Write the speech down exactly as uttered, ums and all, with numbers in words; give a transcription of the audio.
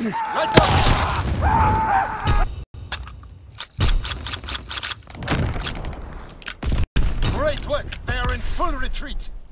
Right up! Great work! They are in full retreat!